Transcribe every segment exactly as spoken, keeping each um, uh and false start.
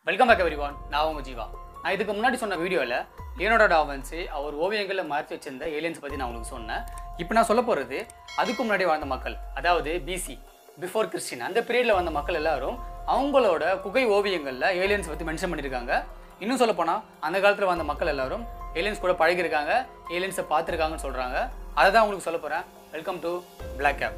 Welcome back everyone. நான் உங்க ஜீவா. நான் இதுக்கு முன்னாடி சொன்ன வீடியோவில் லியோனார்டோ டா வின்சி அவர் ஓவியங்களில் மறைச்சு வச்சிருந்த ஏலியன்ஸ் பற்றி நான் உங்களுக்கு சொன்னேன். இப்போ நான் சொல்ல போகிறது அதுக்கு முன்னாடி வாழ்ந்த மக்கள், அதாவது பிசி பிஃபோர் கிறிஸ்டின், அந்த பீரியடில் வந்த மக்கள் எல்லாரும் அவங்களோட குகை ஓவியங்களில் ஏலியன்ஸ் பற்றி மென்ஷன் பண்ணியிருக்காங்க. இன்னும் சொல்லப்போனால் அந்த காலத்தில் வந்த மக்கள் எல்லாரும் ஏலியன்ஸ் கூட பழகிருக்காங்க, ஏலியன்ஸை பார்த்துருக்காங்கன்னு சொல்கிறாங்க. அதை தான் உங்களுக்கு சொல்ல போகிறேன். Welcome to black cap.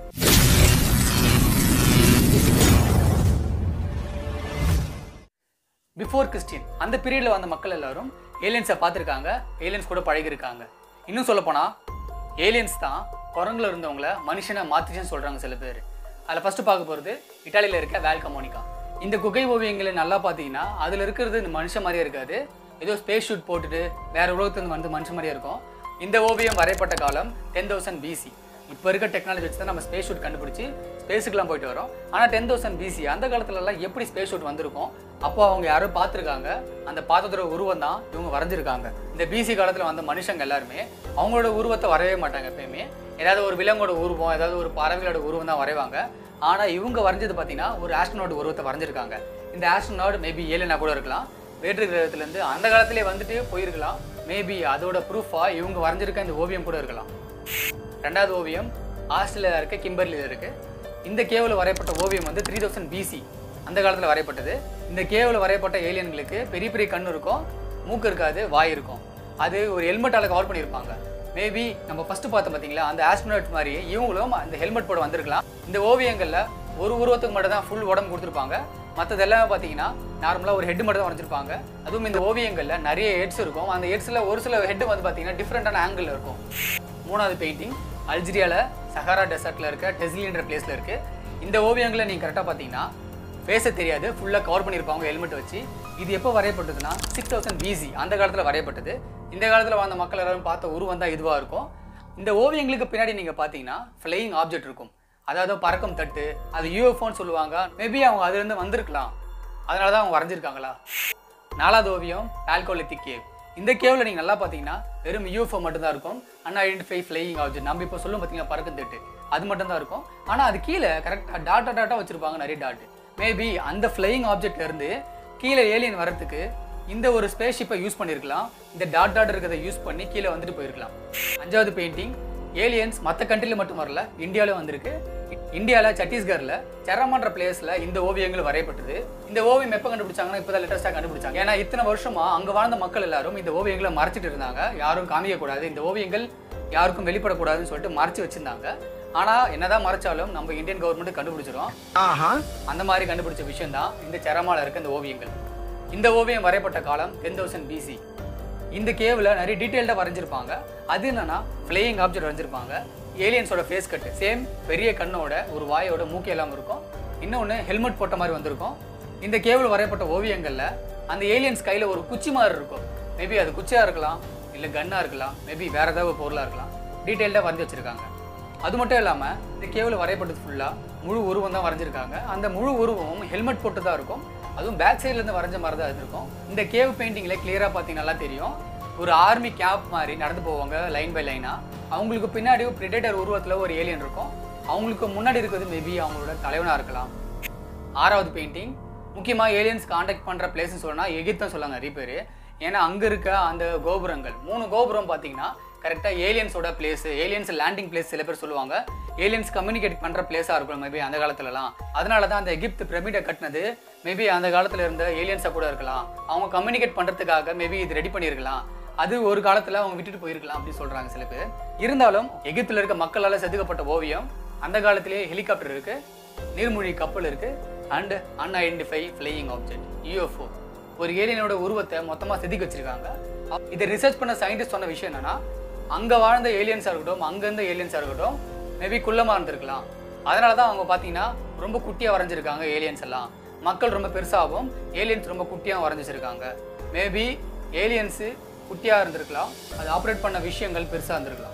Before கிறிஸ்டின் அந்த பீரியடில் வந்த மக்கள் எல்லாரும் ஏலியன்ஸை பார்த்துருக்காங்க, ஏலியன்ஸ் கூட பழகிருக்காங்க. இன்னும் சொல்லப்போனால் ஏலியன்ஸ் தான் குரங்குல இருந்தவங்கள மனுஷனை மாற்றிச்சுன்னு சொல்கிறாங்க சில பேர். அதில் ஃபஸ்ட்டு பார்க்க போகிறது இட்டாலியில் இருக்க வேல் கமோனிகா. இந்த குகை ஓவியங்களை நல்லா பார்த்தீங்கன்னா அதில் இருக்கிறது இந்த மனுஷன் மாதிரியே இருக்காது, ஏதோ ஸ்பேஸ் ஷூட் போட்டுட்டு வேறு உலகத்துலேருந்து வந்து மனுஷன் மாதிரியே இருக்கும். இந்த ஓவியம் வரையப்பட்ட காலம் டென் தௌசண்ட் பிசி. இப்போ இருக்க டெக்னாலஜி வச்சு தான் நம்ம ஸ்பேஸ் ஷூட் கண்டுபிடிச்சி ஸ்பேஸுக்குலாம் போயிட்டு வரோம். ஆனால் டென் தௌசண்ட் பிசி அந்த காலத்துலலாம் எப்படி ஸ்பேஸ் ஷூட் வந்திருக்கும், அப்போ அவங்க யாரும் பார்த்துருக்காங்க, அந்த பார்த்ததோட உருவம் தான் இவங்க வரைஞ்சிருக்காங்க. இந்த பிசி காலத்தில் வந்த மனுஷங்க எல்லாருமே அவங்களோட உருவத்தை வரையவே மாட்டாங்க. எப்பயுமே ஏதாவது ஒரு விலங்கோட உருவம், ஏதாவது ஒரு பறவையோட உருவம் தான் வரைவாங்க. ஆனால் இவங்க வரைஞ்சது பார்த்தீங்கன்னா ஒரு ஆஸ்ட்ரோனாட் உருவத்தை வரைஞ்சிருக்காங்க. இந்த ஆஸ்ட்ரோனாட் மேபி ஏலியனா கூட இருக்கலாம், வேற்று கிரகத்துலேருந்து அந்த காலத்திலே வந்துட்டு போயிருக்கலாம். மேபி அதோட ப்ரூஃபாக இவங்க வரைஞ்சிருக்க இந்த ஓவியம் கூட இருக்கலாம். ரெண்டாவது ஓவியம் ஆஸ்திரேலியாவில் இருக்க கிம்பர்லியில் இருக்குது. இந்த கேவில் வரையப்பட்ட ஓவியம் வந்து த்ரீ தௌசண்ட் பிசி அந்த காலத்தில் வரையப்பட்டது. இந்த கேவில் வரையப்பட்ட ஏலியன்களுக்கு பெரிய பெரிய கண் இருக்கும், மூக்கு இருக்காது, வாய் இருக்கும். அது ஒரு ஹெல்மெட்டால் கவர் பண்ணியிருப்பாங்க. மேபி நம்ம ஃபஸ்ட்டு பார்த்தோம் பார்த்தீங்களா, அந்த ஆஸ்ட்ரோனாட் மாதிரி இவங்களும் அந்த ஹெல்மெட் போட வந்திருக்கலாம். இந்த ஓவியங்களில் ஒரு உருவத்துக்கு மட்டும் தான் ஃபுல் உடம்பு கொடுத்துருப்பாங்க, மற்றது எல்லாமே பார்த்தீங்கன்னா நார்மலாக ஒரு ஹெட் மட்டும் தான் வரைஞ்சிருப்பாங்க. அதுவும் இந்த ஓவியங்களில் நிறைய ஹெட்ஸ் இருக்கும். அந்த ஹெட்ஸில் ஒரு சில ஹெட் வந்து பார்த்தீங்கன்னா டிஃப்ரெண்ட்டான ஆங்கிளில் இருக்கும். மூணாவது பெயிண்டிங் அல்ஜீரியாவில் சஹாரா டெசர்ட்டில் இருக்க டெஸ்லின்ற பிளேஸில் இருக்குது. இந்த ஓவியங்களை நீங்கள் கரெக்டாக பார்த்தீங்கன்னா ஃபேஸை தெரியாது, ஃபுல்லாக கவர் பண்ணியிருப்பாங்க ஹெல்மெட் வச்சு. இது எப்போ வரையப்பட்டதுன்னா சிக்ஸ் தௌசண்ட் பிசி அந்த காலத்தில் வரையப்பட்டது. இந்த காலத்தில் வாழ்ந்த மக்கள் எல்லாரும் பார்த்த உருவம் தான் இதுவாக இருக்கும். இந்த ஓவியங்களுக்கு பின்னாடி நீங்கள் பார்த்தீங்கன்னா ஃப்ளையிங் ஆப்ஜெக்ட் இருக்கும், அதாவது பறக்கும் தட்டு, அது யூஎஃப்ஓன்னு சொல்லுவாங்க. மேபி அவங்க அதுலேருந்து வந்திருக்கலாம், அதனால தான் அவங்க வரைஞ்சிருக்காங்களா. நாலாவது ஓவியம் ஆல்கோலித்திக் கேவ். இந்த கேவில் நீங்கள் நல்லா பார்த்தீங்கன்னா வெறும் யூஎஃப்ஓ மட்டும்தான் இருக்கும், அன்ஐடென்டிஃபை ஃப்ளையிங் ஆப்ஜெக்ட். நம்ம இப்போ சொல்லும் பார்த்தீங்கன்னா பறக்கும் தட்டு, அது மட்டும்தான் இருக்கும். ஆனால் அது கீழே கரெக்டாக டாட்டா டாட்டா வச்சுருப்பாங்க, நிறைய டாட்டு. மேபி அந்த ஃப்ளையிங் ஆப்ஜெக்ட்லேருந்து கீழே ஏலியன் வரத்துக்கு இந்த ஒரு ஸ்பேஸ் ஷிப்பை யூஸ் பண்ணியிருக்கலாம், இந்த டாட் டாட் இருக்கிறத யூஸ் பண்ணி கீழே வந்துட்டு போயிருக்கலாம். அஞ்சாவது பெயிண்டிங் ஏலியன்ஸ் மற்ற கண்ட்ரியில் மட்டும் வரல, இந்தியாவிலும் வந்திருக்கு. இந்தியாவில் சத்தீஸ்கரில் செரமான்ற பிளேஸில் இந்த ஓவியங்கள் வரையப்பட்டது. இந்த ஓவியம் எப்போ கண்டுபிடிச்சாங்கன்னா இப்போ தான் லேட்டஸ்ட்டாக கண்டுபிடிச்சாங்க. ஏன்னா இத்தனை வருஷமாக அங்கே வாழ்ந்த மக்கள் எல்லாரும் இந்த ஓவியங்களை மறைச்சிட்டு இருந்தாங்க, யாரும் காமிக்கக்கூடாது, இந்த ஓவியங்கள் யாருக்கும் வெளிப்படக்கூடாதுன்னு சொல்லிட்டு மறைச்சி வச்சுருந்தாங்க. ஆனால் என்னதான் மறைச்சாலும் நம்ம இந்தியன் கவர்மெண்ட் கண்டுபிடிச்சிடும். அந்த மாதிரி கண்டுபிடிச்ச விஷயம் தான் இந்த செரமாவில் இருக்க இந்த ஓவியங்கள். இந்த ஓவியம் வரையப்பட்ட காலம் டென் தௌசண்ட் பிசி. இந்த கேவில் நிறைய டீட்டெயில்டாக வரைஞ்சிருப்பாங்க. அது என்னன்னா ஃப்ளையிங் ஆப்ஜெக்ட் வரைஞ்சிருப்பாங்க, ஏலியன்ஸோட ஃபேஸ் கட்டு, சேம் பெரிய கண்ணோட ஒரு வாயோட மூக்கே எல்லாம் இருக்கும், இன்னொன்று ஹெல்மெட் போட்ட மாதிரி வந்திருக்கும். இந்த கேவில் வரையப்பட்ட ஓவியங்களில் அந்த ஏலியன்ஸ் கையில் ஒரு குச்சி மாதிரி இருக்கும். மேபி அது குச்சியாக இருக்கலாம், இல்லை கன்னாக இருக்கலாம், மேபி வேறு ஏதாவது பொருளாக இருக்கலாம். டீட்டெயில்டாக வரைஞ்சி வச்சுருக்காங்க. அது மட்டும் இல்லாமல் இந்த கேவில் வரையப்பட்டது ஃபுல்லாக முழு உருவம் தான் வரைஞ்சிருக்காங்க. அந்த முழு உருவமும் ஹெல்மெட் போட்டு தான் இருக்கும், அதுவும் பேக் சைட்லேருந்து வரைஞ்ச மாதிரி தான் அது இருக்கும். இந்த கேவ் பெயிண்டிங்கில் கிளியராக பார்த்தீங்கன்னா தெரியும், ஒரு ஆர்மி கேம்ப் மாதிரி நடந்து போவாங்க லைன் பை லைனாக. அவங்களுக்கு பின்னாடி ஒரு பிரெடேட்டர் உருவத்தில் ஒரு ஏலியன் இருக்கும், அவங்களுக்கு முன்னாடி இருக்கிறது மேபி அவங்களோட தலைவனாக இருக்கலாம். ஆறாவது பெயிண்டிங் முக்கியமாக ஏலியன்ஸ் காண்டாக்ட் பண்ணுற பிளேஸ்ன்னு சொன்னால் எகிப்தான் சொல்லாங்க நிறைய பேர். ஏன்னா அங்கே இருக்க அந்த கோபுரங்கள், மூணு கோபுரம் பார்த்தீங்கன்னா கரெக்டாக ஏலியன்ஸோட பிளேஸு, ஏலியன்ஸ் லேண்டிங் பிளேஸ் சில பேர் சொல்லுவாங்க. ஏலியன்ஸ் கம்யூனிகேட் பண்ணுற பிளேஸாக இருக்கும் மேபி அந்த காலத்துலலாம். அதனால தான் அந்த எகிப்து பிரமிடை கட்டினது மேபி அந்த காலத்தில் இருந்த ஏலியன்ஸாக கூட இருக்கலாம். அவங்க கம்யூனிகேட் பண்ணுறதுக்காக மேபி இது ரெடி பண்ணியிருக்கலாம், அது ஒரு காலத்தில் அவங்க விட்டுட்டு போயிருக்கலாம் அப்படின்னு சொல்கிறாங்க சில பேர். இருந்தாலும் எகிப்தில் இருக்க மக்களால் செதுக்கப்பட்ட ஓவியம், அந்த காலத்திலேயே ஹெலிகாப்டர் இருக்குது, நீர்மூழ்கி கப்பல் இருக்குது, and unidentify flying object UFO, ஒரு ஏலியனோட உருவத்தை மொத்தமாக செதுக்கி வச்சுருக்காங்க. இதை ரிசர்ச் பண்ண சயின்டிஸ்ட் சொன்ன விஷயம் என்னென்னா, அங்கே வாழ்ந்த ஏலியன்ஸாக இருக்கட்டும், அங்கேருந்த ஏலியன்ஸாக இருக்கட்டும், மேபி குள்ளமாக இருந்திருக்கலாம். அதனால தான் அவங்க பார்த்தீங்கன்னா ரொம்ப குட்டியாக வரைஞ்சிருக்காங்க ஏலியன்ஸ் எல்லாம். மக்கள் ரொம்ப பெருசாகவும் ஏலியன்ஸ் ரொம்ப குட்டியாக வரைஞ்சிருக்காங்க. மேபி ஏலியன்ஸு குட்டியாக இருந்திருக்கலாம், அது ஆப்ரேட் பண்ண விஷயங்கள் பெருசாக இருந்திருக்கலாம்.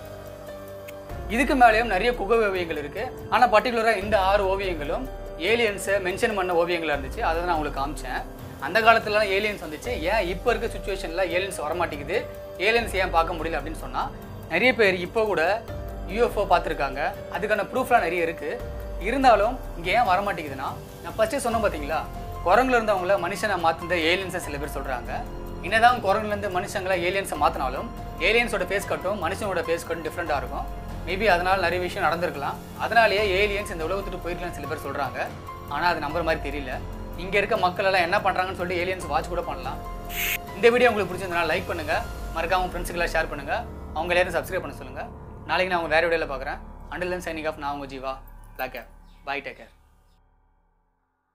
இதுக்கு மேலேயும் நிறைய குகை ஓவியங்கள் இருக்குது. ஆனால் பர்டிகுலராக இந்த ஆறு ஓவியங்களும் ஏலியன்ஸை மென்ஷன் பண்ண ஓவியங்களாக இருந்துச்சு. அதை தான் நான் உங்களுக்கு காமிச்சேன். அந்த காலத்துலலாம் ஏலியன்ஸ் வந்துச்சு, ஏன் இப்போ இருக்க சுச்சுவேஷனில் ஏலியன்ஸ் வரமாட்டேங்குது, ஏலியன்ஸ் ஏன் பார்க்க முடியல அப்படின்னு சொன்னால், நிறைய பேர் இப்போ கூட யூஎஃப்ஓ பார்த்துருக்காங்க, அதுக்கான ப்ரூஃப்லாம் நிறைய இருக்குது. இருந்தாலும் இங்கே ஏன் வரமாட்டேங்குதுன்னா, நான் ஃபஸ்ட்டே சொன்னேன் பார்த்தீங்களா, குரங்குல இருந்தவங்கள மனுஷனை மாற்றின ஏலியன்ஸை சில பேர் சொல்கிறாங்க. என்னதான் குரங்குலேருந்து மனுஷங்களை ஏலியன்ஸை மாற்றினாலும் ஏலியன்ஸோட ஃபேஸ் கட்டும் மனுஷனோட ஃபேஸ் கட்டும் டிஃப்ரெண்ட்டாக இருக்கும். மேபி அதனால் நிறைய விஷயம் நடந்திருக்கலாம். அதனாலேயே ஏலியன்ஸ் இந்த உலகத்துக்கு போயிருக்கலாம்னு சில பேர் சொல்கிறாங்க. ஆனால் அது நம்புற மாதிரி தெரியல. இங்கே இருக்க மக்கள் எல்லாம் என்ன பண்ணுறாங்கன்னு சொல்லிட்டு ஏலியன்ஸ் வாட்ச் கூட பண்ணலாம். இந்த வீடியோ உங்களுக்கு பிடிச்சிருந்தனால லைக் பண்ணுங்கள், மறக்காம ஃப்ரெண்ட்ஸுக்கெல்லாம் ஷேர் பண்ணுங்கள், அவங்க எல்லாரும் சப்ஸ்கிரைப் பண்ண சொல்லுங்கள். நாளைக்கு நான் அவங்க வேறு வீடியோவில் பார்க்குறேன். அண்டில் தென் சைனிங் ஆஃப் நான் உங்கள் ஜீவா. லாக் கேர். Bye, take care.